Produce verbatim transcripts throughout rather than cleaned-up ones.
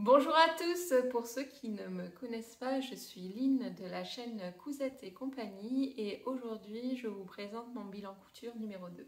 Bonjour à tous, pour ceux qui ne me connaissent pas, je suis Lynn de la chaîne Cousette et compagnie et aujourd'hui je vous présente mon bilan couture numéro deux.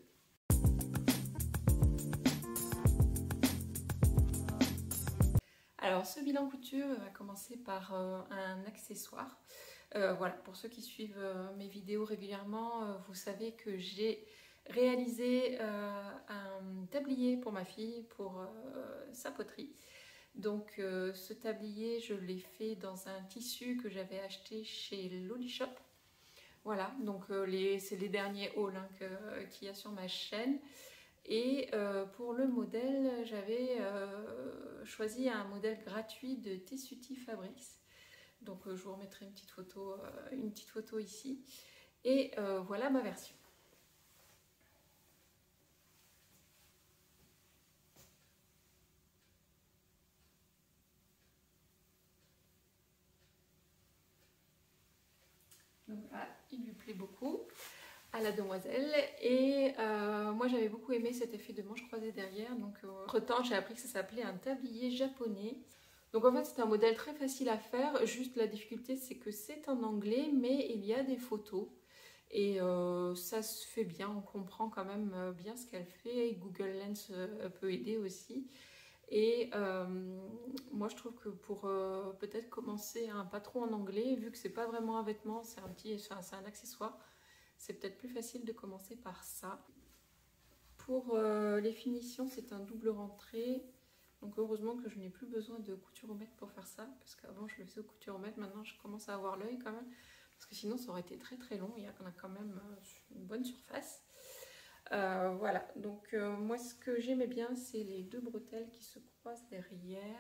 Alors ce bilan couture va commencer par euh, un accessoire. Euh, voilà, pour ceux qui suivent euh, mes vidéos régulièrement, euh, vous savez que j'ai réalisé euh, un tablier pour ma fille pour euh, sa poterie. Donc euh, ce tablier, je l'ai fait dans un tissu que j'avais acheté chez Lolishop. Voilà, donc euh, c'est les derniers hauls hein, qu'il y a sur ma chaîne. Et euh, pour le modèle, j'avais euh, choisi un modèle gratuit de Tessuti Fabrics. Donc euh, je vous remettrai une petite photo, euh, une petite photo ici. Et euh, voilà ma version. Donc voilà, il lui plaît beaucoup à la demoiselle et euh, moi j'avais beaucoup aimé cet effet de manche croisée derrière, donc euh, entre temps j'ai appris que ça s'appelait un tablier japonais. Donc en fait c'est un modèle très facile à faire, juste la difficulté c'est que c'est en anglais mais il y a des photos et euh, ça se fait bien, on comprend quand même bien ce qu'elle fait. Google Lens euh, peut aider aussi. Et euh, moi je trouve que pour euh, peut-être commencer un pas trop en anglais, vu que c'est pas vraiment un vêtement, c'est un petit, c'est un, un accessoire, c'est peut-être plus facile de commencer par ça. Pour euh, les finitions, c'est un double rentré. Donc heureusement que je n'ai plus besoin de couturomètre pour faire ça, parce qu'avant je le faisais au couturomètre, maintenant je commence à avoir l'œil quand même, parce que sinon ça aurait été très très long, il y a quand même une bonne surface. Euh, voilà, donc euh, moi ce que j'aimais bien c'est les deux bretelles qui se croisent derrière.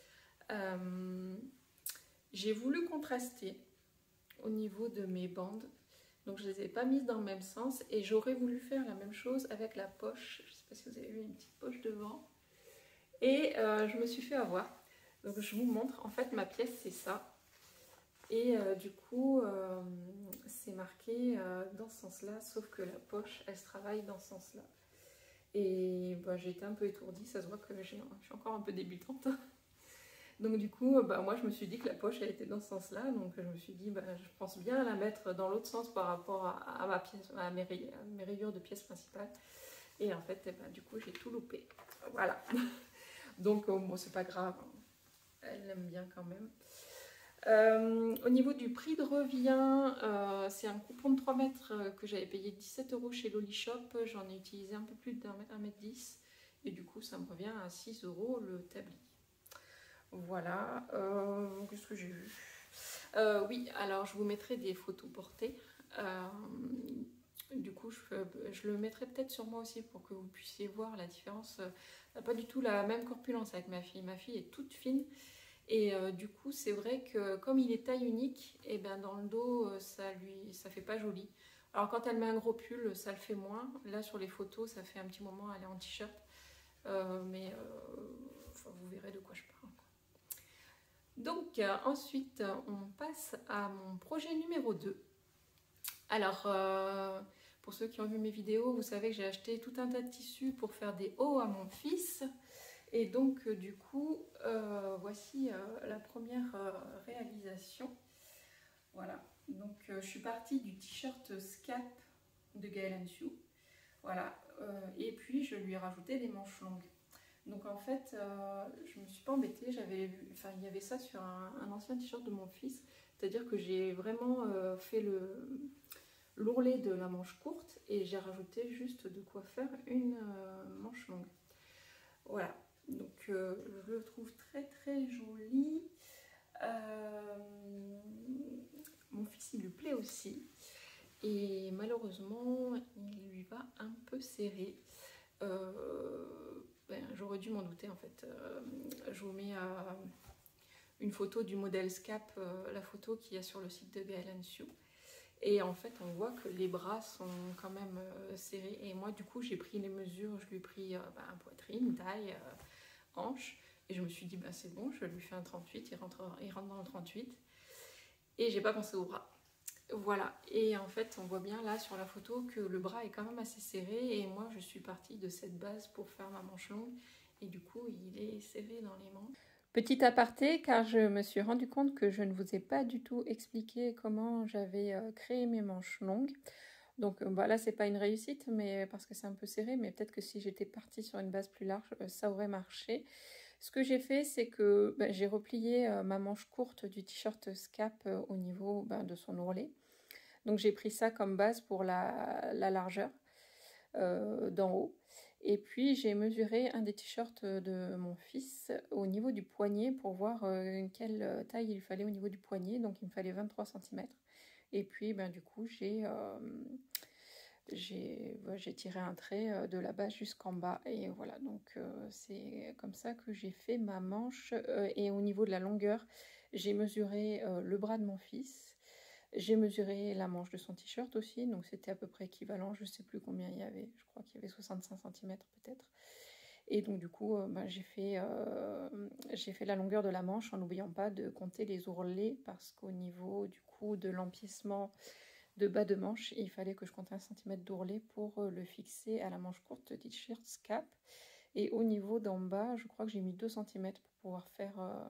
Euh, j'ai voulu contraster au niveau de mes bandes, donc je ne les ai pas mises dans le même sens et j'aurais voulu faire la même chose avec la poche. Je ne sais pas si vous avez vu une petite poche devant et euh, je me suis fait avoir. Donc je vous montre, en fait ma pièce c'est ça. Et euh, du coup, euh, c'est marqué euh, dans ce sens-là, sauf que la poche, elle se travaille dans ce sens-là. Et bah, j'ai été un peu étourdie, ça se voit que je suis encore un peu débutante. Donc du coup, bah, moi je me suis dit que la poche, elle était dans ce sens-là. Donc je me suis dit, bah, je pense bien la mettre dans l'autre sens par rapport à, à, ma pièce, à, mes, rayures, à mes rayures de pièce principale. Et en fait, eh ben, du coup, j'ai tout loupé. Voilà. Donc euh, bon, c'est pas grave, elle l'aime bien quand même. Euh, au niveau du prix de revient, euh, c'est un coupon de trois mètres que j'avais payé dix-sept euros chez Lolishop. J'en ai utilisé un peu plus d'un mètre, un mètre dix. Et du coup, ça me revient à six euros le tablier. Voilà. Euh, Qu'est-ce que j'ai vu euh, Oui, alors je vous mettrai des photos portées. Euh, du coup, je, je le mettrai peut-être sur moi aussi pour que vous puissiez voir la différence. Euh, pas du tout la même corpulence avec ma fille. Ma fille est toute fine. Et euh, du coup, c'est vrai que comme il est taille unique, et ben dans le dos, ça lui, ça fait pas joli. Alors quand elle met un gros pull, ça le fait moins. Là sur les photos, ça fait un petit moment, elle est en t-shirt. Euh, mais euh, enfin, vous verrez de quoi je parle. Donc euh, ensuite, on passe à mon projet numéro deux. Alors, euh, pour ceux qui ont vu mes vidéos, vous savez que j'ai acheté tout un tas de tissus pour faire des hauts à mon fils. Et donc euh, du coup, euh, voici euh, la première euh, réalisation. Voilà, donc euh, je suis partie du t-shirt Scap de Gaël Sue. Voilà, euh, et puis je lui ai rajouté des manches longues. Donc en fait, euh, je ne me suis pas embêtée, j'avais vu, enfin il y avait ça sur un, un ancien t-shirt de mon fils. C'est-à-dire que j'ai vraiment euh, fait le l'ourlet de la manche courte et j'ai rajouté juste de quoi faire une euh, manche longue. Voilà. Donc euh, je le trouve très très joli. Euh, mon fils il lui plaît aussi. Et malheureusement il lui va un peu serré. Euh, ben, J'aurais dû m'en douter en fait. Euh, je vous mets euh, une photo du modèle Scap, euh, la photo qu'il y a sur le site de Gaël Sue. Et en fait, on voit que les bras sont quand même euh, serrés. Et moi, du coup, j'ai pris les mesures. Je lui ai pris euh, bah, poitrine, taille, euh, hanche. Et je me suis dit, bah, c'est bon, je lui fais un trente-huit. Il rentre, il rentre dans le trente-huit. Et j'ai pas pensé au bras. Voilà. Et en fait, on voit bien là sur la photo que le bras est quand même assez serré. Et moi, je suis partie de cette base pour faire ma manche longue. Et du coup, il est serré dans les manches. Petit aparté, car je me suis rendu compte que je ne vous ai pas du tout expliqué comment j'avais euh, créé mes manches longues. Donc euh, bah, là, c'est pas une réussite, mais parce que c'est un peu serré, mais peut-être que si j'étais partie sur une base plus large, euh, ça aurait marché. Ce que j'ai fait, c'est que bah, j'ai replié euh, ma manche courte du t-shirt Scap euh, au niveau bah, de son ourlet. Donc j'ai pris ça comme base pour la, la largeur euh, d'en haut. Et puis j'ai mesuré un des t-shirts de mon fils au niveau du poignet pour voir euh, quelle taille il fallait au niveau du poignet. Donc il me fallait vingt-trois centimètres. Et puis ben, du coup j'ai euh, j'ai ouais, tiré un trait de la base jusqu'en bas. Et voilà, donc euh, c'est comme ça que j'ai fait ma manche. Euh, et au niveau de la longueur, j'ai mesuré euh, le bras de mon fils. J'ai mesuré la manche de son t-shirt aussi, donc c'était à peu près équivalent, je ne sais plus combien il y avait, je crois qu'il y avait soixante-cinq centimètres peut-être. Et donc du coup, euh, bah, j'ai fait, euh, j'ai fait la longueur de la manche en n'oubliant pas de compter les ourlets, parce qu'au niveau du coup de l'empiècement de bas de manche, il fallait que je compte un centimètre d'ourlet pour le fixer à la manche courte de t-shirt Scap. Et au niveau d'en bas, je crois que j'ai mis deux centimètres pour pouvoir faire euh,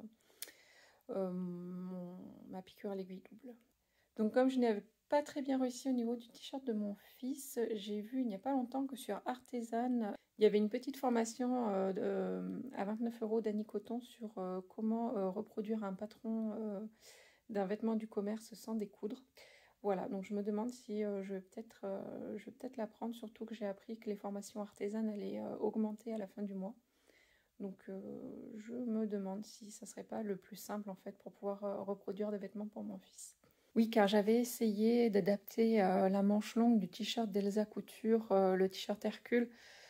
euh, mon, ma piqûre à l'aiguille double. Donc comme je n'avais pas très bien réussi au niveau du t-shirt de mon fils, j'ai vu il n'y a pas longtemps que sur Artisan, il y avait une petite formation euh, de, à vingt-neuf euros d'Annie Coton sur euh, comment euh, reproduire un patron euh, d'un vêtement du commerce sans découdre. Voilà, donc je me demande si euh, je vais peut-être euh, peut la prendre, surtout que j'ai appris que les formations artisanes allaient euh, augmenter à la fin du mois. Donc euh, je me demande si ça serait pas le plus simple en fait pour pouvoir euh, reproduire des vêtements pour mon fils. Oui, car j'avais essayé d'adapter euh, la manche longue du t-shirt d'Elsa Couture, euh, le t-shirt Hercule,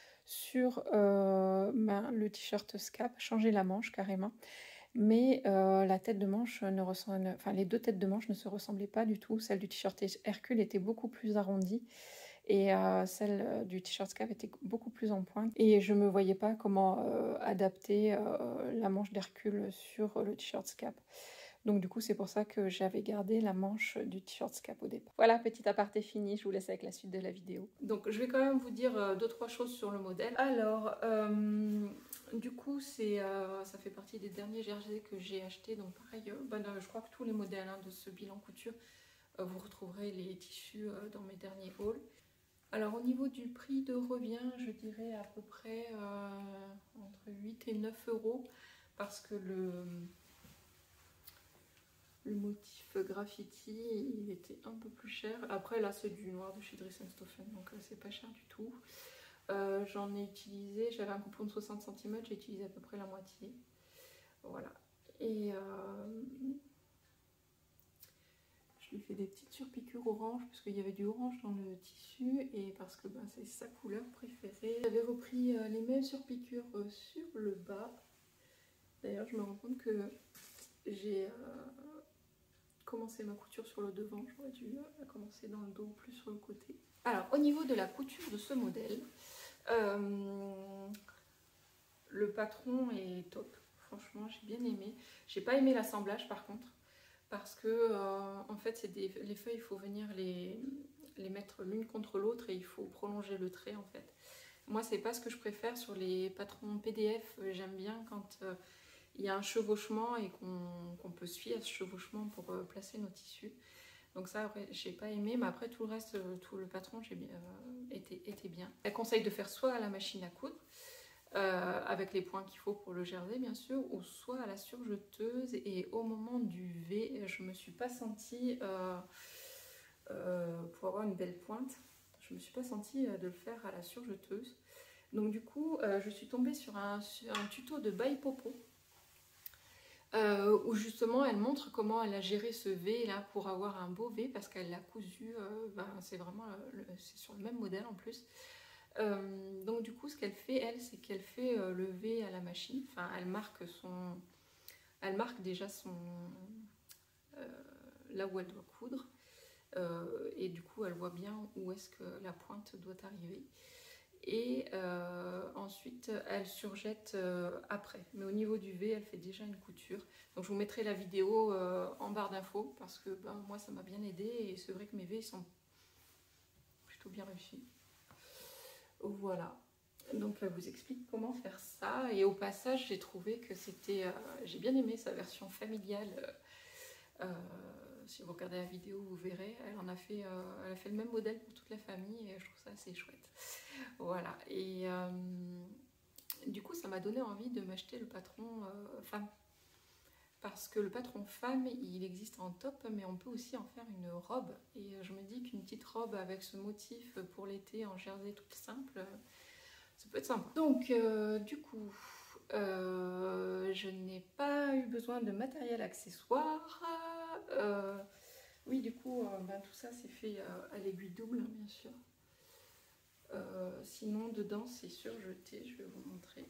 sur euh, ben, le t-shirt Scap, changer la manche carrément. Mais euh, la tête de manche ne ressemble, enfin les deux têtes de manche ne se ressemblaient pas du tout. Celle du t-shirt Hercule était beaucoup plus arrondie et euh, celle du t-shirt Scap était beaucoup plus en pointe. Et je me voyais pas comment euh, adapter euh, la manche d'Hercule sur le t-shirt Scap. Donc du coup, c'est pour ça que j'avais gardé la manche du t-shirt Scap au départ. Voilà, petit aparté fini, je vous laisse avec la suite de la vidéo. Donc je vais quand même vous dire euh, deux trois choses sur le modèle. Alors, euh, du coup, c'est, euh, ça fait partie des derniers jerseys que j'ai achetés. Donc pareil, euh, ben, je crois que tous les modèles hein, de ce bilan couture, euh, vous retrouverez les tissus euh, dans mes derniers hauls. Alors au niveau du prix de revient, je dirais à peu près euh, entre huit et neuf euros, parce que le... Le motif graffiti, il était un peu plus cher. Après, là, c'est du noir de chez Dries and Stephen, donc euh, c'est pas cher du tout. Euh, J'en ai utilisé, j'avais un coupon de soixante centimètres, j'ai utilisé à peu près la moitié. Voilà. Et euh, je lui ai fait des petites surpiqûres orange, parce qu'il y avait du orange dans le tissu, et parce que ben, c'est sa couleur préférée. J'avais repris euh, les mêmes surpiqûres euh, sur le bas. D'ailleurs, je me rends compte que j'ai... Euh, commencer ma couture sur le devant, j'aurais dû euh, commencer dans le dos, plus sur le côté. Alors au niveau de la couture de ce modèle, euh, le patron est top, franchement j'ai bien aimé. J'ai pas aimé l'assemblage par contre, parce que euh, en fait c'est des les feuilles, il faut venir les, les mettre l'une contre l'autre et il faut prolonger le trait en fait. Moi c'est pas ce que je préfère sur les patrons P D F, j'aime bien quand euh, il y a un chevauchement et qu'on qu'on peut se fier à ce chevauchement pour euh, placer nos tissus. Donc ça, j'ai pas aimé, mais après tout le reste, euh, tout le patron, j'ai bien, euh, était, était bien. Elle conseille de faire soit à la machine à coudre, euh, avec les points qu'il faut pour le jersey bien sûr, ou soit à la surjeteuse. Et au moment du V, je me suis pas sentie, euh, euh, pour avoir une belle pointe, je me suis pas sentie de le faire à la surjeteuse. Donc du coup, euh, je suis tombée sur un, sur un tuto de By Popo. Euh, où justement elle montre comment elle a géré ce V là pour avoir un beau V, parce qu'elle l'a cousu, euh, ben, c'est vraiment c'est sur le même modèle en plus. Euh, donc du coup ce qu'elle fait elle, c'est qu'elle fait euh, le V à la machine, enfin elle marque son, elle marque déjà son, euh, là où elle doit coudre, euh, et du coup elle voit bien où est-ce que la pointe doit arriver. Et euh, ensuite elle surjette euh, après, mais au niveau du V elle fait déjà une couture. Donc je vous mettrai la vidéo euh, en barre d'infos, parce que ben, moi ça m'a bien aidé et c'est vrai que mes V ils sont plutôt bien réussis. Voilà. Donc elle vous explique comment faire ça. Et au passage, j'ai trouvé que c'était... Euh, j'ai bien aimé sa version familiale. Euh, si vous regardez la vidéo, vous verrez. Elle en a fait, euh, elle a fait le même modèle pour toute la famille et je trouve ça assez chouette. Voilà. Et euh, du coup, ça m'a donné envie de m'acheter le patron euh, femme. Parce que le patron femme, il existe en top, mais on peut aussi en faire une robe. Et je me dis qu'une petite robe avec ce motif pour l'été en jersey toute simple, ça peut être sympa. Donc, euh, du coup, euh, je n'ai pas eu besoin de matériel accessoire. Euh, oui, du coup, euh, ben, tout ça c'est fait euh, à l'aiguille double, hein, bien sûr. Euh, sinon, dedans, c'est surjeté. Je vais vous montrer.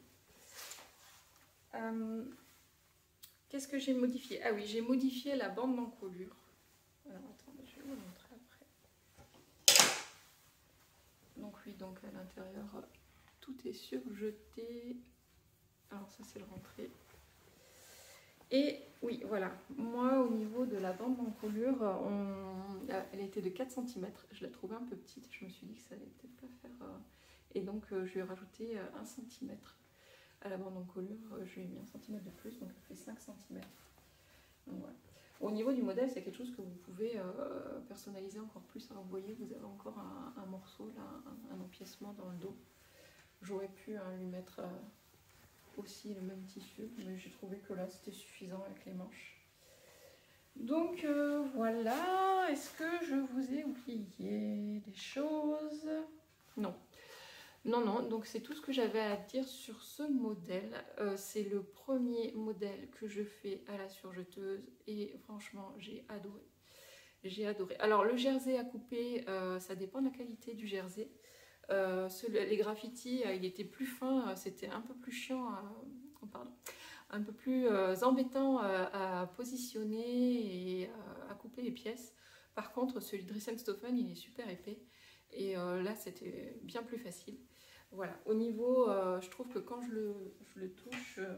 Euh, Qu'est-ce que j'ai modifié? Ah oui, j'ai modifié la bande d'encolure. Alors, attendez, je vais vous montrer après. Donc oui, donc à l'intérieur, tout est surjeté. Alors ça, c'est le rentré. Et oui, voilà. Moi, au niveau de la bande d'encolure, on... elle était de quatre centimètres. Je la trouvais un peu petite. Je me suis dit que ça allait peut-être pas faire... Et donc, je lui ai rajouté un centimètre. À la bande d'encolure, je lui ai mis un centimètre de plus, donc elle fait cinq centimètres. Donc, voilà. Au niveau du modèle, c'est quelque chose que vous pouvez euh, personnaliser encore plus. Alors, vous voyez, vous avez encore un, un morceau, là, un, un empiècement dans le dos. J'aurais pu hein, lui mettre euh, aussi le même tissu, mais j'ai trouvé que là, c'était suffisant avec les manches. Donc, euh, voilà. Est-ce que je vous ai oublié des choses? Non. Non, non, donc c'est tout ce que j'avais à dire sur ce modèle. Euh, c'est le premier modèle que je fais à la surjeteuse et franchement, j'ai adoré. J'ai adoré. Alors, le jersey à couper, euh, ça dépend de la qualité du jersey. Euh, ce, les graffitis, euh, il était plus fin, euh, c'était un peu plus chiant, à, oh, pardon, un peu plus euh, embêtant euh, à positionner et euh, à couper les pièces. Par contre, celui de Dressenstoffen, il est super épais. Et euh, là, c'était bien plus facile. Voilà, au niveau, euh, je trouve que quand je le, je le touche, euh,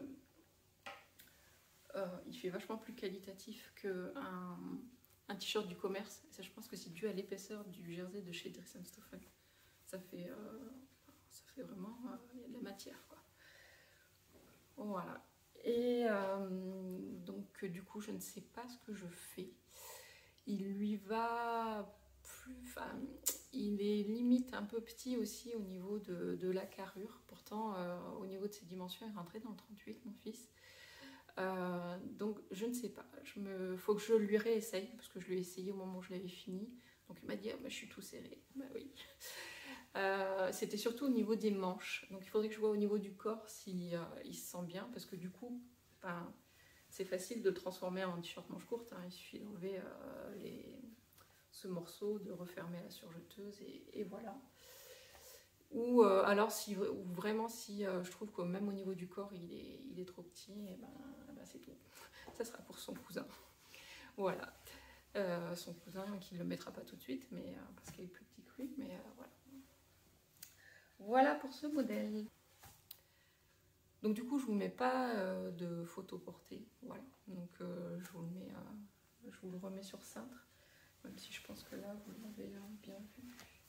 euh, il fait vachement plus qualitatif qu'un un t-shirt du commerce. Et ça, je pense que c'est dû à l'épaisseur du jersey de chez Dressenstoffen. Ça fait, euh, ça fait vraiment, euh, il y a de la matière, quoi. Voilà. Et euh, donc, du coup, je ne sais pas ce que je fais. Il lui va plus... Enfin, il est limite un peu petit aussi au niveau de, de la carrure. Pourtant, euh, au niveau de ses dimensions, il rentrait dans le trente-huit, mon fils. Euh, donc, je ne sais pas. Il me... faut que je lui réessaye, parce que je lui ai essayé au moment où je l'avais fini. Donc, il m'a dit, ah, bah, je suis tout serré. Bah oui. Euh, C'était surtout au niveau des manches. Donc, il faudrait que je vois au niveau du corps s'il euh, il se sent bien, parce que du coup, ben, c'est facile de le transformer en t-shirt manche courte. Hein. Il suffit d'enlever euh, les... ce morceau, de refermer la surjeteuse et, et voilà. Ou euh, alors si ou vraiment si euh, je trouve que même au niveau du corps il est, il est trop petit, et ben, ben c'est tout. Ça sera pour son cousin. Voilà. Euh, son cousin qui ne le mettra pas tout de suite, mais euh, parce qu'il est plus petit que lui, mais euh, voilà. Voilà pour ce modèle. Donc du coup je vous mets pas euh, de photo portée, voilà. Donc euh, je vous le mets, euh, je vous le remets sur cintre. Même si je pense que là, vous l'avez bien vu.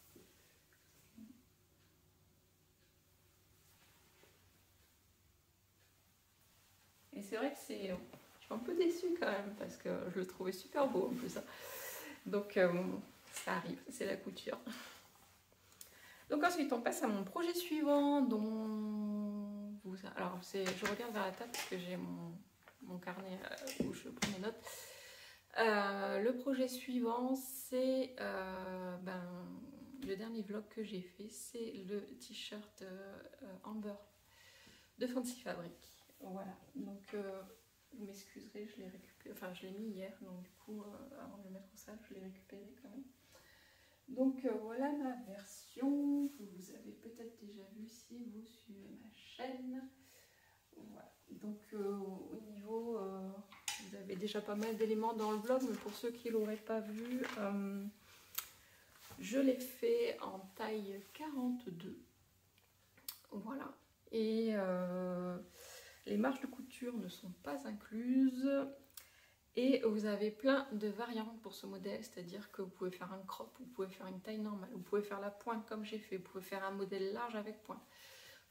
Et c'est vrai que c'est... Je suis un peu déçue quand même, parce que je le trouvais super beau en plus. Donc, euh, ça arrive, c'est la couture. Donc ensuite, on passe à mon projet suivant, dont... Vous... Alors, je regarde vers la table, parce que j'ai mon, mon carnet où je prends mes notes. Euh, le projet suivant, c'est euh, ben, le dernier vlog que j'ai fait, c'est le t-shirt euh, Amber de Fancy Fabric. Voilà, donc euh, vous m'excuserez, je l'ai récupéré, enfin je l'ai mis hier, donc du coup, euh, avant de le mettre au salle, je l'ai récupéré quand même. Donc euh, voilà ma version, vous avez peut-être déjà vu si vous suivez ma chaîne. Voilà, donc euh, au niveau... Euh, vous avez déjà pas mal d'éléments dans le vlog, mais pour ceux qui ne l'auraient pas vu, euh, je l'ai fait en taille quarante-deux. Voilà. Et euh, les marges de couture ne sont pas incluses. Et vous avez plein de variantes pour ce modèle, c'est-à-dire que vous pouvez faire un crop, vous pouvez faire une taille normale, vous pouvez faire la pointe comme j'ai fait, vous pouvez faire un modèle large avec pointe.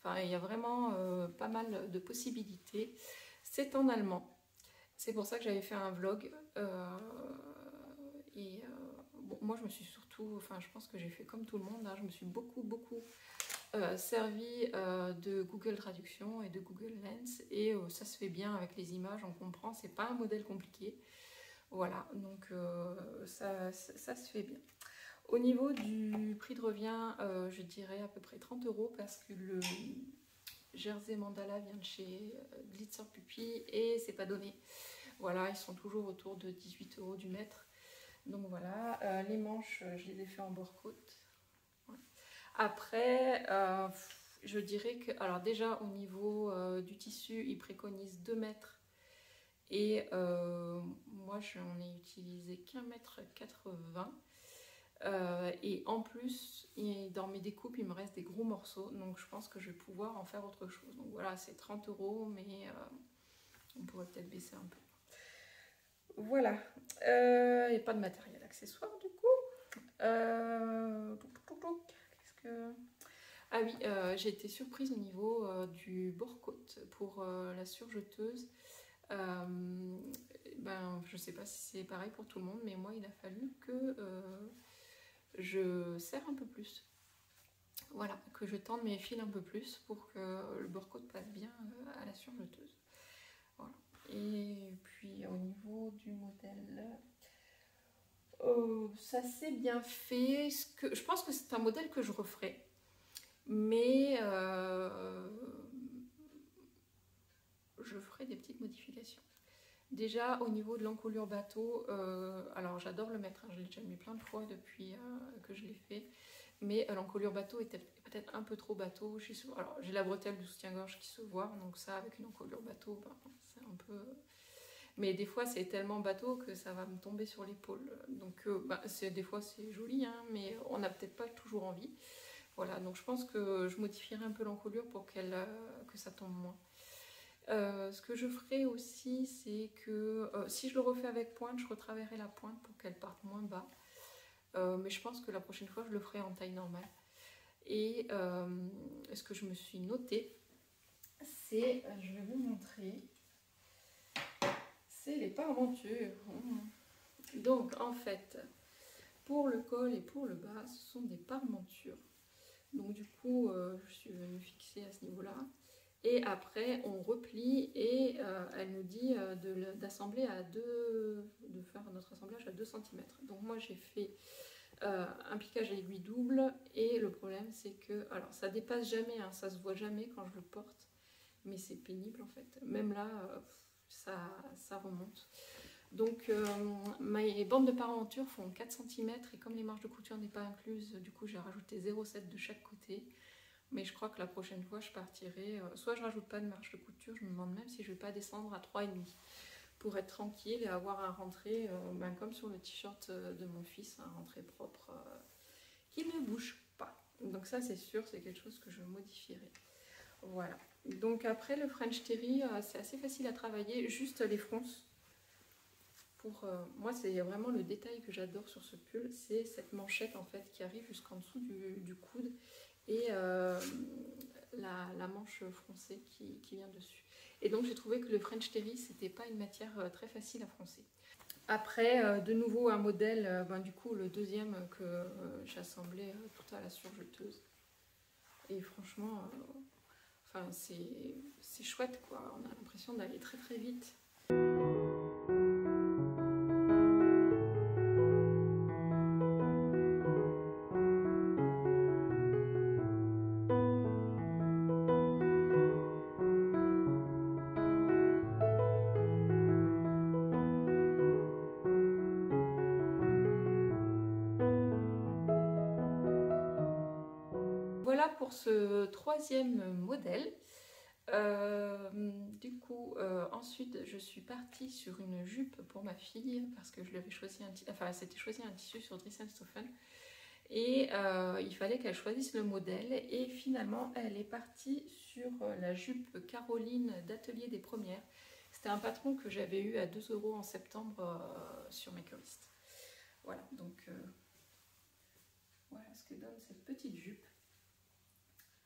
Enfin, il y a vraiment euh, pas mal de possibilités. C'est en allemand. C'est pour ça que j'avais fait un vlog. Euh, et euh, bon, moi, je me suis surtout, enfin, je pense que j'ai fait comme tout le monde. Hein, je me suis beaucoup, beaucoup euh, servi euh, de Google Traduction et de Google Lens. Et euh, ça se fait bien avec les images, on comprend. C'est pas un modèle compliqué. Voilà, donc euh, ça, ça, ça se fait bien. Au niveau du prix de revient, euh, je dirais à peu près trente euros parce que le Jersey Mandala vient de chez Glitzer Puppy et c'est pas donné. Voilà, ils sont toujours autour de dix-huit euros du mètre. Donc voilà, euh, les manches, je les ai fait en bord-côte. Ouais. Après, euh, je dirais que, alors déjà au niveau euh, du tissu, ils préconisent deux mètres. Et euh, moi, j'en ai utilisé qu'un mètre quatre-vingts. Euh, et en plus, dans mes découpes, il me reste des gros morceaux. Donc je pense que je vais pouvoir en faire autre chose. Donc voilà, c'est trente euros, mais euh, on pourrait peut-être baisser un peu. Voilà. Euh, et pas de matériel accessoire du coup. Euh, Qu'est-ce que... Ah oui, euh, j'ai été surprise au niveau euh, du bord-côte pour euh, la surjeteuse. Euh, ben, je sais pas si c'est pareil pour tout le monde, mais moi il a fallu que euh, je serre un peu plus. Voilà, que je tende mes fils un peu plus pour que le bord-côte passe bien euh, à la surjeteuse. Voilà. Et puis au niveau du modèle, euh, ça s'est bien fait. Ce que, je pense que c'est un modèle que je referai, mais euh, je ferai des petites modifications. Déjà au niveau de l'encolure bateau, euh, alors j'adore le mettre, hein, je l'ai déjà mis plein de fois depuis euh, que je l'ai fait, mais euh, l'encolure bateau était peut-être un peu trop bateau. Alors j'ai la bretelle du soutien-gorge qui se voit, donc ça avec une encolure bateau, ben, c'est un peu... Mais des fois c'est tellement bateau que ça va me tomber sur l'épaule, donc euh, ben, des fois c'est joli, hein, mais on n'a peut-être pas toujours envie. Voilà, donc je pense que je modifierai un peu l'encolure pour qu'elle, euh, que ça tombe moins. Euh, ce que je ferai aussi, c'est que euh, si je le refais avec pointe, je retravaillerai la pointe pour qu'elle parte moins bas. Euh, mais je pense que la prochaine fois, je le ferai en taille normale. Et euh, ce que je me suis noté, c'est, je vais vous montrer, c'est les parmentures. Donc en fait, pour le col et pour le bas, ce sont des parmentures. Donc du coup, euh, je suis venue fixer à ce niveau-là. Et après, on replie et euh, elle nous dit euh, d'assembler à deux, de faire notre assemblage à deux centimètres. Donc moi, j'ai fait euh, un piquage à aiguille double et le problème, c'est que, alors ça dépasse jamais, hein, ça se voit jamais quand je le porte, mais c'est pénible en fait. Même là, euh, ça, ça remonte. Donc euh, mes bandes de parenture font quatre centimètres et comme les marges de couture n'est pas incluses, du coup j'ai rajouté zéro virgule sept de chaque côté. Mais je crois que la prochaine fois, je partirai, euh, soit je rajoute pas de marge de couture, je me demande même si je vais pas descendre à trois virgule cinq pour être tranquille et avoir un rentré, euh, ben, comme sur le t-shirt de mon fils, un rentré propre euh, qui ne bouge pas. Donc ça, c'est sûr, c'est quelque chose que je modifierai. Voilà. Donc après, le French Terry, euh, c'est assez facile à travailler, juste les fronces. Pour, euh, moi, c'est vraiment le détail que j'adore sur ce pull, c'est cette manchette en fait qui arrive jusqu'en dessous du, du coude. Et euh, la, la manche froncée qui, qui vient dessus. Et donc j'ai trouvé que le French Terry, c'était pas une matière très facile à froncer. Après, euh, de nouveau un modèle, euh, ben, du coup le deuxième que euh, j'ai assemblé euh, tout à la surjeteuse. Et franchement, euh, enfin, c'est chouette quoi, on a l'impression d'aller très très vite. Voilà pour ce troisième modèle. Euh, du coup, euh, ensuite, je suis partie sur une jupe pour ma fille parce que je lui avais choisi un, enfin, elle s'était choisi un tissu sur Dressenstoffen et euh, il fallait qu'elle choisisse le modèle. Et finalement, elle est partie sur la jupe Caroline d'Atelier des Premières. C'était un patron que j'avais eu à deux euros en septembre euh, sur Makerist. Voilà, donc euh, voilà ce que donne cette petite jupe.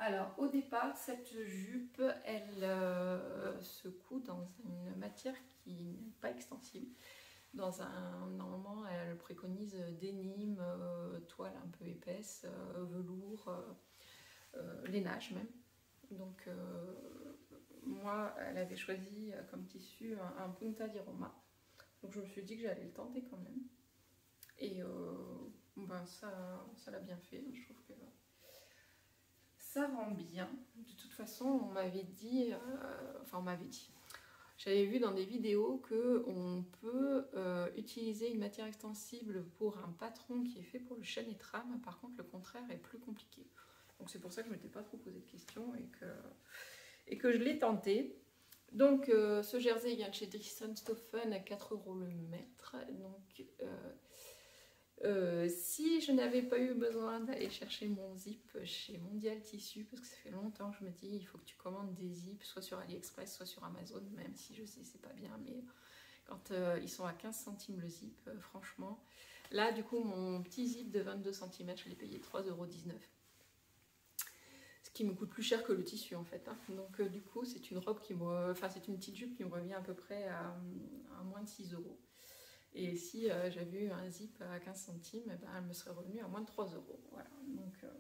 Alors au départ, cette jupe, elle euh, se coud dans une matière qui n'est pas extensible. Dans un, normalement, elle préconise dénime, euh, toile un peu épaisse, euh, velours, euh, euh, lainage même. Donc euh, moi, elle avait choisi comme tissu un, un Punta di Roma. Donc je me suis dit que j'allais le tenter quand même. Et euh, ben ça, ça l'a bien fait. Je trouve que ça rend bien. De toute façon, on m'avait dit, euh, enfin on m'avait dit, j'avais vu dans des vidéos qu'on peut euh, utiliser une matière extensible pour un patron qui est fait pour le chêne et trame. Par contre, le contraire est plus compliqué. Donc c'est pour ça que je ne m'étais pas trop posé de questions et que, et que je l'ai tenté. Donc euh, ce jersey vient de chez Dresden-Stoffen à quatre euros le mètre. Donc euh, euh, si je n'avais pas eu besoin d'aller chercher mon zip chez Mondial Tissu, parce que ça fait longtemps que je me dis il faut que tu commandes des zips soit sur AliExpress soit sur Amazon, même si je sais c'est pas bien, mais quand euh, ils sont à quinze centimes le zip, euh, franchement, là du coup mon petit zip de vingt-deux centimètres je l'ai payé trois euros dix-neuf, ce qui me coûte plus cher que le tissu en fait, hein. Donc euh, du coup c'est une robe qui me, enfin c'est une petite jupe qui me revient à peu près à, à moins de six euros. Et si euh, j'avais eu un zip à quinze centimes, eh ben, elle me serait revenue à moins de trois euros. Voilà. Donc, euh...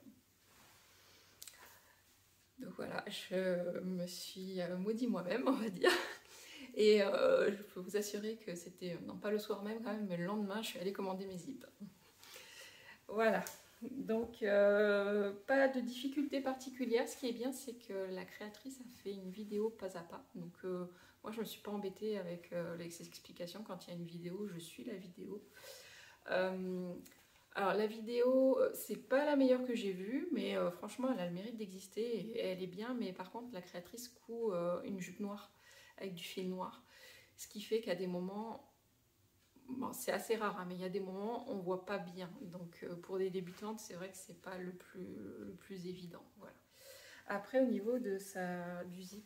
Donc voilà, je me suis maudit moi-même, on va dire. Et euh, je peux vous assurer que c'était, non pas le soir même quand même, mais le lendemain, je suis allée commander mes zips. Voilà. Donc, euh, pas de difficulté particulière. Ce qui est bien, c'est que la créatrice a fait une vidéo pas à pas. Donc, euh, moi, je ne me suis pas embêtée avec euh, les explications. Quand il y a une vidéo, je suis la vidéo. Euh, alors, la vidéo, c'est pas la meilleure que j'ai vue, mais euh, franchement, elle a le mérite d'exister et elle est bien. Mais par contre, la créatrice coud euh, une jupe noire avec du fil noir. Ce qui fait qu'à des moments... Bon, c'est assez rare, hein, mais il y a des moments où on ne voit pas bien. Donc euh, pour des débutantes, c'est vrai que c'est pas le plus, le plus évident. Voilà. Après, au niveau de sa, du zip,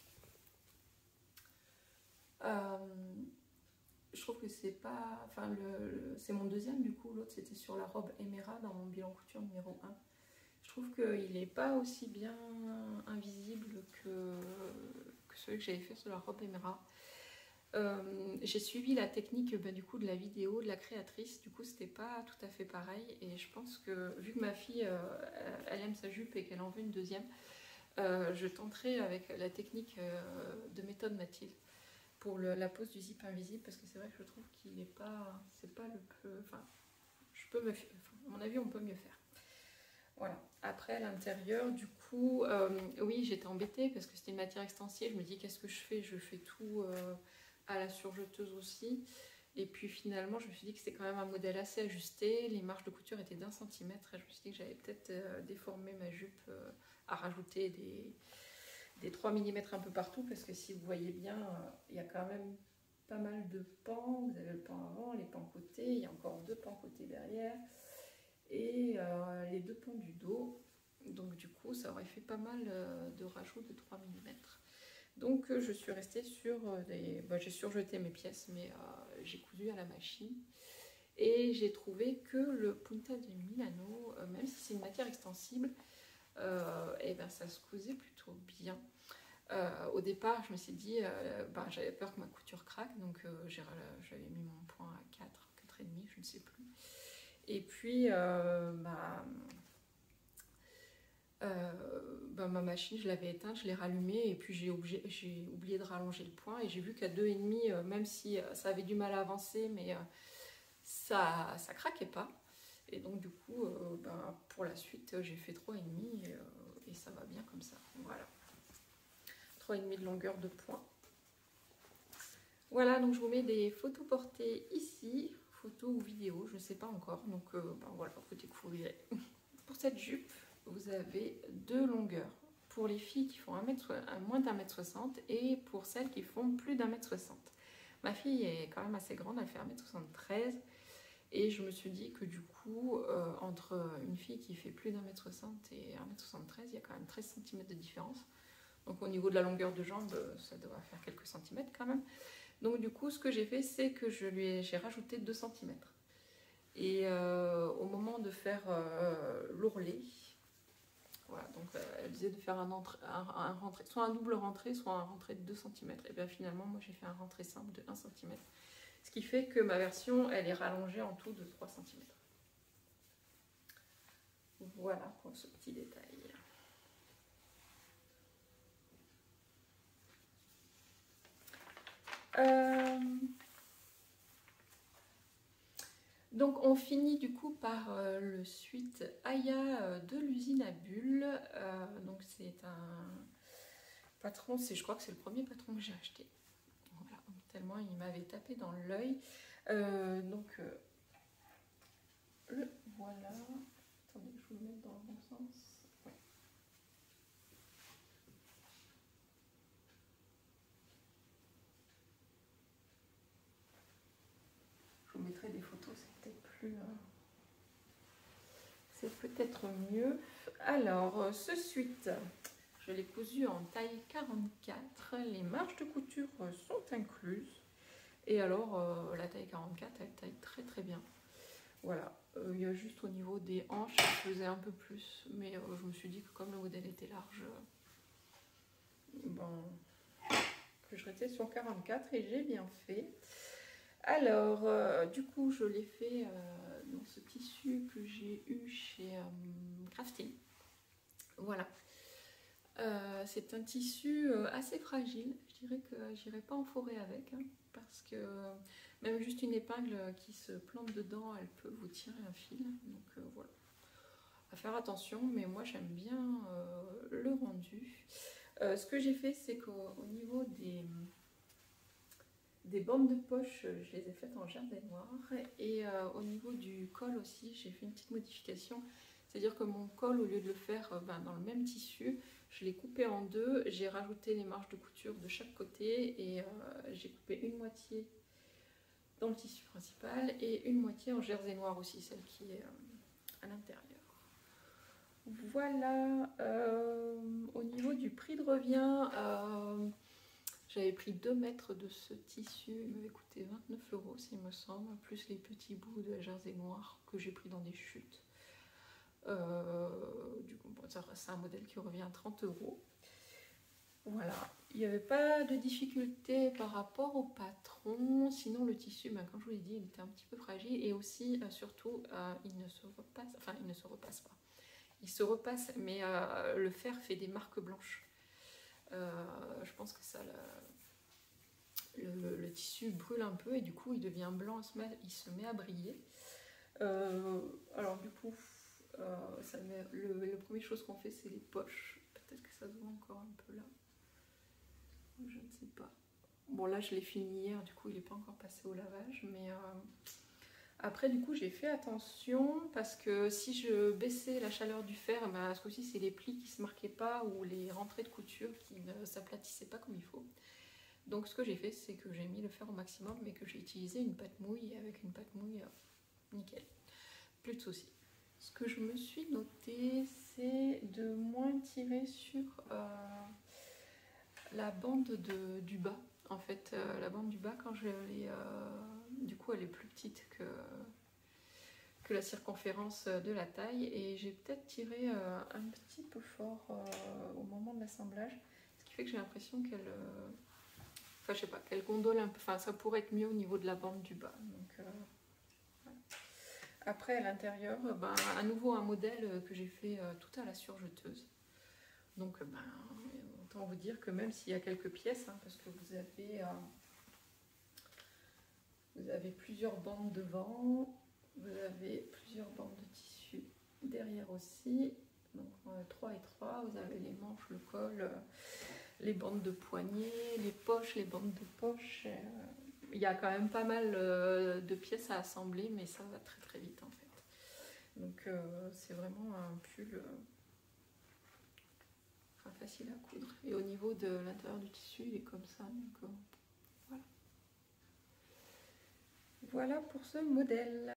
euh, je trouve que c'est pas... Enfin, le, le, c'est mon deuxième du coup. L'autre, c'était sur la robe Emera dans mon bilan couture numéro un. Je trouve qu'il n'est pas aussi bien invisible que, que celui que j'avais fait sur la robe Emera. Euh, j'ai suivi la technique bah, du coup de la vidéo de la créatrice, du coup c'était pas tout à fait pareil et je pense que vu que ma fille euh, elle aime sa jupe et qu'elle en veut une deuxième, euh, je tenterai avec la technique euh, de méthode Mathilde pour le, la pose du zip invisible, parce que c'est vrai que je trouve qu'il n'est pas, c'est pas le plus, enfin je peux me, enfin, à mon avis on peut mieux faire. Voilà. Après à l'intérieur du coup euh, oui j'étais embêtée parce que c'était une matière extensible, je me dis qu'est-ce que je fais, je fais tout euh, à la surjeteuse aussi, et puis finalement je me suis dit que c'était quand même un modèle assez ajusté, les marges de couture étaient d'un centimètre et je me suis dit que j'avais peut-être euh, déformé ma jupe euh, à rajouter des, des trois millimètres un peu partout, parce que si vous voyez bien euh, il y a quand même pas mal de pans, vous avez le pan avant, les pans côté, il y a encore deux pans côté derrière et euh, les deux pans du dos, donc du coup ça aurait fait pas mal euh, de rajouts de trois millimètres. Donc euh, je suis restée sur euh, des... Bah, j'ai surjeté mes pièces, mais euh, j'ai cousu à la machine. Et j'ai trouvé que le Punta di Milano, euh, même si c'est une matière extensible, euh, et ben, ça se cousait plutôt bien. Euh, au départ, je me suis dit, euh, bah, j'avais peur que ma couture craque, donc euh, j'avais mis mon point à quatre, quatre virgule cinq, je ne sais plus. Et puis, euh, bah, Euh, ben, ma machine, je l'avais éteinte, je l'ai rallumée et puis j'ai oublié, oublié de rallonger le point, et j'ai vu qu'à deux virgule cinq, euh, même si euh, ça avait du mal à avancer, mais euh, ça ça craquait pas. Et donc du coup, euh, ben, pour la suite, j'ai fait trois virgule cinq et, euh, et ça va bien comme ça. Voilà. trois virgule cinq de longueur de point. Voilà, donc je vous mets des photos portées ici, photos ou vidéos, je ne sais pas encore. Donc euh, ben, voilà, vous découvrirez. Pour cette jupe, vous avez deux longueurs. Pour les filles qui font un mètre, moins d'un mètre soixante et pour celles qui font plus d'un mètre soixante. Ma fille est quand même assez grande, elle fait un mètre soixante-treize. Et je me suis dit que du coup, euh, entre une fille qui fait plus d'un mètre soixante et un mètre soixante-treize, il y a quand même treize centimètres de différence. Donc au niveau de la longueur de jambe, ça doit faire quelques centimètres quand même. Donc du coup, ce que j'ai fait, c'est que je lui ai, j'ai rajouté deux centimètres. Et euh, au moment de faire euh, l'ourlet, Voilà, donc euh, elle disait de faire un, entrée, un, un rentré, soit un double rentré, soit un rentré de deux centimètres. Et bien finalement, moi j'ai fait un rentré simple de un centimètre. Ce qui fait que ma version, elle est rallongée en tout de trois centimètres. Voilà pour ce petit détail. Euh... Donc on finit du coup par euh, le suite Aya euh, de l'usine à bulles. Euh, donc c'est un patron, je crois que c'est le premier patron que j'ai acheté. Voilà, tellement il m'avait tapé dans l'œil. Euh, donc euh, le voilà. Attendez, je vais le mettre dans le bon sens. Ouais. Je vous mettrai des photos, c'est peut-être plus... Euh... C'est peut-être mieux. Alors, ce suite, je l'ai cousu en taille quarante-quatre. Les marges de couture sont incluses. Et alors, euh, la taille quarante-quatre, elle taille très très bien. Voilà. Euh, il y a juste au niveau des hanches, je faisais un peu plus. Mais euh, je me suis dit que comme le modèle était large, euh, bon, que je restais sur quarante-quatre et j'ai bien fait. Alors, euh, du coup, je l'ai fait euh, dans ce tissu que j'ai eu chez euh, Crafting. Voilà. Euh, c'est un tissu euh, assez fragile. Je dirais que j'irai pas en forêt avec, hein, parce que euh, même juste une épingle qui se plante dedans, elle peut vous tirer un fil. Donc euh, voilà. À faire attention, mais moi j'aime bien euh, le rendu. Euh, ce que j'ai fait, c'est qu'au niveau des... Des bandes de poche, je les ai faites en jardin noir. Et euh, au niveau du col aussi, j'ai fait une petite modification. C'est-à-dire que mon col, au lieu de le faire euh, ben, dans le même tissu, je l'ai coupé en deux. J'ai rajouté les marges de couture de chaque côté et euh, j'ai coupé une moitié dans le tissu principal et une moitié en jersey noir aussi, celle qui est euh, à l'intérieur. Voilà. Euh, au niveau du prix de revient... Euh, J'avais pris deux mètres de ce tissu, il m'avait coûté vingt-neuf euros, s'il me semble, plus les petits bouts de jersey noir que j'ai pris dans des chutes. Euh, du coup, bon, c'est un modèle qui revient à trente euros. Voilà, il n'y avait pas de difficulté par rapport au patron, sinon le tissu, ben, comme je vous l'ai dit, il était un petit peu fragile et aussi, euh, surtout, euh, il ne se repasse, enfin, il ne se repasse pas. Il se repasse, mais euh, le fer fait des marques blanches. Euh, je pense que ça, le, le, le tissu brûle un peu et du coup il devient blanc, il se met, il se met à briller. Euh, alors du coup, euh, ça met, le, le première chose qu'on fait, c'est les poches. Peut-être que ça se voit encore un peu là. Je ne sais pas. Bon là je l'ai fini hier, du coup il n'est pas encore passé au lavage, mais... Euh, Après, du coup, j'ai fait attention parce que si je baissais la chaleur du fer, ben, ce coup-ci, c'est les plis qui ne se marquaient pas ou les rentrées de couture qui ne s'aplatissaient pas comme il faut. Donc, ce que j'ai fait, c'est que j'ai mis le fer au maximum, mais que j'ai utilisé une pâte mouille. Et avec une pâte mouille, euh, nickel. Plus de soucis. Ce que je me suis noté, c'est de moins tirer sur euh, la bande de, du bas. En fait, euh, la bande du bas, quand je l'ai... Euh, du coup, elle est plus petite que, que la circonférence de la taille. Et j'ai peut-être tiré euh, un petit peu fort euh, au moment de l'assemblage. Ce qui fait que j'ai l'impression qu'elle... Euh, enfin, je sais pas, qu'elle gondole un peu. Enfin, ça pourrait être mieux au niveau de la bande du bas. Donc, euh, voilà. Après, à l'intérieur, ben, à nouveau un modèle que j'ai fait euh, tout à la surjeteuse. Donc, ben, autant vous dire que même s'il y a quelques pièces, hein, parce que vous avez... Euh, Vous avez plusieurs bandes devant, vous avez plusieurs bandes de tissu derrière aussi. Donc trois et trois, vous avez les manches, le col, les bandes de poignet, les poches, les bandes de poche. Il y a quand même pas mal de pièces à assembler, mais ça va très très vite en fait. Donc euh, c'est vraiment un pull enfin, facile à coudre. Et au niveau de l'intérieur du tissu, il est comme ça. Donc, euh, voilà. Voilà pour ce modèle.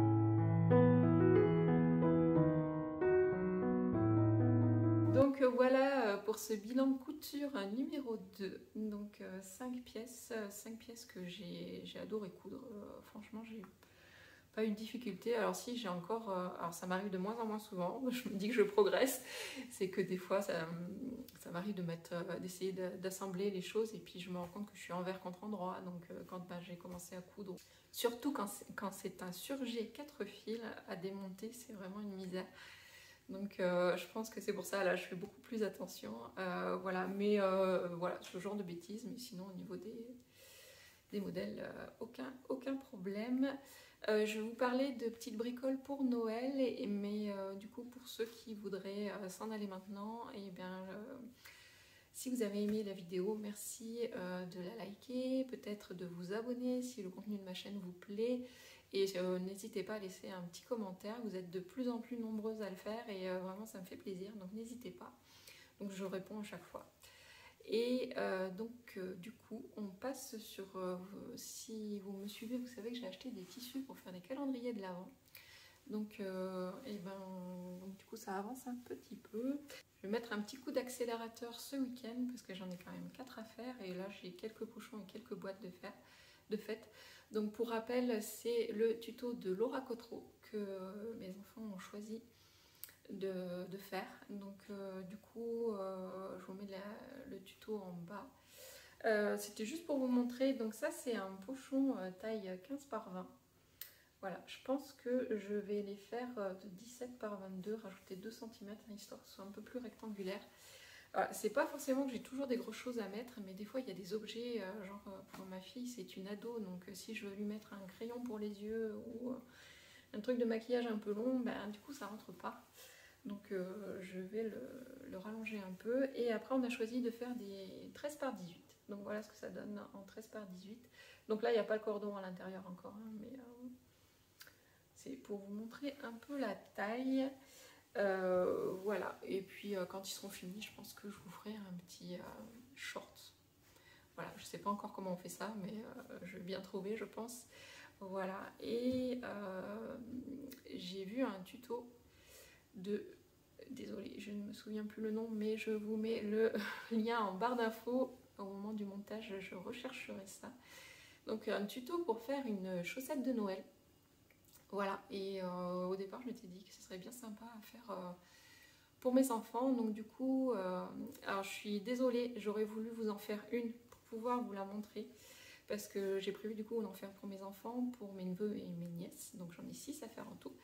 Donc voilà pour ce bilan couture numéro deux. Donc euh, cinq pièces, cinq pièces que j'ai adoré coudre. Euh, franchement, j'ai pas eu de difficulté. Alors si, j'ai encore... Euh, alors ça m'arrive de moins en moins souvent, je me dis que je progresse. C'est que des fois, ça, ça m'arrive de mettre, euh, d'essayer d'assembler les choses et puis je me rends compte que je suis envers contre endroit. Donc euh, quand bah, j'ai commencé à coudre, surtout quand c'est un surjet quatre fils, à démonter, c'est vraiment une misère. Donc euh, je pense que c'est pour ça, là, je fais beaucoup plus attention. Euh, voilà, mais euh, voilà, ce genre de bêtises. Mais sinon, au niveau des, des modèles, euh, aucun, aucun problème. Euh, je vais vous parler de petites bricoles pour Noël, et, mais euh, du coup, pour ceux qui voudraient euh, s'en aller maintenant, et bien, euh, si vous avez aimé la vidéo, merci euh, de la liker, peut-être de vous abonner si le contenu de ma chaîne vous plaît. Et euh, n'hésitez pas à laisser un petit commentaire, vous êtes de plus en plus nombreuses à le faire et euh, vraiment ça me fait plaisir, donc n'hésitez pas. Donc je réponds à chaque fois. Et euh, donc euh, du coup on passe sur, euh, si vous me suivez, vous savez que j'ai acheté des tissus pour faire des calendriers de l'Avent. Donc, euh, et ben, donc du coup ça avance un petit peu. Je vais mettre un petit coup d'accélérateur ce week-end parce que j'en ai quand même quatre à faire et là j'ai quelques pochons et quelques boîtes de fer. De fait. Donc pour rappel, c'est le tuto de Laura Cotreau que mes enfants ont choisi de, de faire. Donc euh, du coup, euh, je vous mets la, le tuto en bas. Euh, C'était juste pour vous montrer. Donc ça, c'est un pochon euh, taille quinze par vingt. Voilà, je pense que je vais les faire de dix-sept par vingt-deux, rajouter deux centimètres, histoire que ce soit un peu plus rectangulaire. C'est pas forcément que j'ai toujours des grosses choses à mettre, mais des fois il y a des objets, euh, genre euh, pour ma fille c'est une ado, donc euh, si je veux lui mettre un crayon pour les yeux ou euh, un truc de maquillage un peu long, ben du coup ça rentre pas. Donc euh, je vais le, le rallonger un peu. Et après on a choisi de faire des treize par dix-huit. Donc voilà ce que ça donne en treize par dix-huit. Donc là il n'y a pas le cordon à l'intérieur encore, hein, mais euh, c'est pour vous montrer un peu la taille. Euh, voilà, et puis euh, quand ils seront finis, je pense que je vous ferai un petit euh, short. Voilà, je sais pas encore comment on fait ça, mais euh, je vais bien trouver, je pense. Voilà, et euh, j'ai vu un tuto de... Désolée, je ne me souviens plus le nom, mais je vous mets le lien en barre d'infos. Au moment du montage, je rechercherai ça. Donc un tuto pour faire une chaussette de Noël. Voilà, et euh, au départ je m'étais dit que ce serait bien sympa à faire euh, pour mes enfants, donc du coup, euh, alors je suis désolée, j'aurais voulu vous en faire une pour pouvoir vous la montrer, parce que j'ai prévu du coup d'en faire pour mes enfants, pour mes neveux et mes nièces, donc j'en ai six à faire en tout,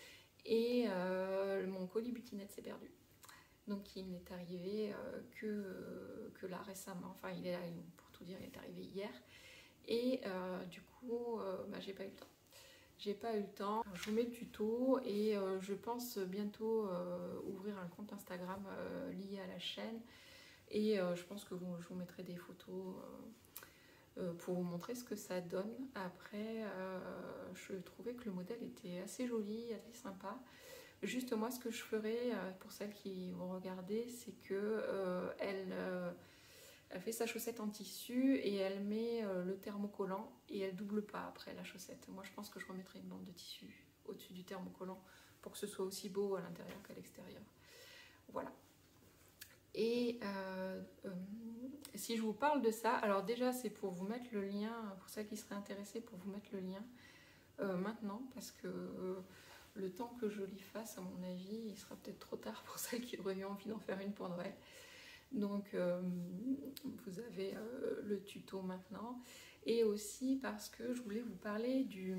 et euh, mon colis butinette s'est perdu, donc il n'est arrivé euh, que, euh, que là récemment, enfin il est là, pour tout dire, il est arrivé hier, et euh, du coup, euh, bah, j'ai pas eu le temps. J'ai pas eu le temps. Je vous mets le tuto et euh, je pense bientôt euh, ouvrir un compte Instagram euh, lié à la chaîne. Et euh, je pense que vous, je vous mettrai des photos euh, euh, pour vous montrer ce que ça donne. Après, euh, je trouvais que le modèle était assez joli, assez sympa. Juste moi, ce que je ferais euh, pour celles qui vont regarder, c'est que euh, elle... Euh, Elle fait sa chaussette en tissu et elle met euh, le thermocollant et elle double pas après la chaussette. Moi je pense que je remettrai une bande de tissu au-dessus du thermocollant pour que ce soit aussi beau à l'intérieur qu'à l'extérieur. Voilà. Et euh, euh, si je vous parle de ça, alors déjà c'est pour vous mettre le lien, pour celles qui seraient intéressées, pour vous mettre le lien euh, maintenant, parce que euh, le temps que je l'y fasse, à mon avis, il sera peut-être trop tard pour celles qui auraient eu envie d'en faire une pour Noël. Donc euh, vous avez euh, le tuto maintenant, et aussi parce que je voulais vous parler du,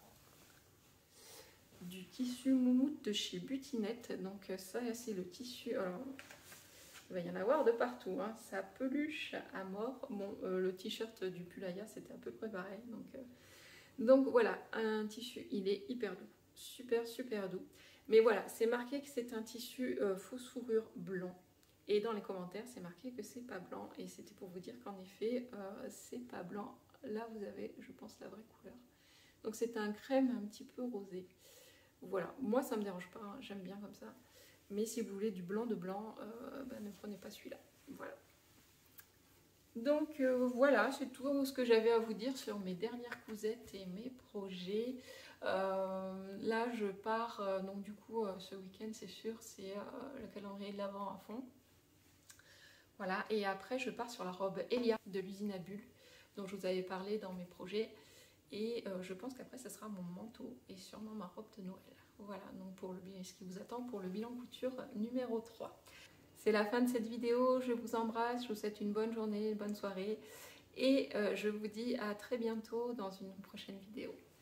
du tissu moumoute de chez Butinette. Donc ça c'est le tissu, alors il va y en avoir de partout, hein. Ça peluche à mort. Bon, euh, le t-shirt du Pulaya c'était à peu près pareil, donc, euh, donc voilà, un tissu, il est hyper doux, super super doux, mais voilà, c'est marqué que c'est un tissu euh, fausse fourrure blanc. Et dans les commentaires, c'est marqué que c'est pas blanc. Et c'était pour vous dire qu'en effet, euh, c'est pas blanc. Là, vous avez, je pense, la vraie couleur. Donc, c'est un crème un petit peu rosé. Voilà. Moi, ça me dérange pas. Hein. J'aime bien comme ça. Mais si vous voulez du blanc de blanc, euh, ben, ne prenez pas celui-là. Voilà. Donc, euh, voilà. C'est tout ce que j'avais à vous dire sur mes dernières cousettes et mes projets. Euh, là, je pars. Euh, donc, du coup, euh, ce week-end, c'est sûr, c'est euh, le calendrier de l'Avent à fond. Voilà, et après je pars sur la robe Elia de l'usine à bulles dont je vous avais parlé dans mes projets. Et euh, je pense qu'après ça sera mon manteau et sûrement ma robe de Noël. Voilà, donc pour le, ce qui vous attend pour le bilan couture numéro trois. C'est la fin de cette vidéo, je vous embrasse, je vous souhaite une bonne journée, une bonne soirée. Et euh, je vous dis à très bientôt dans une prochaine vidéo.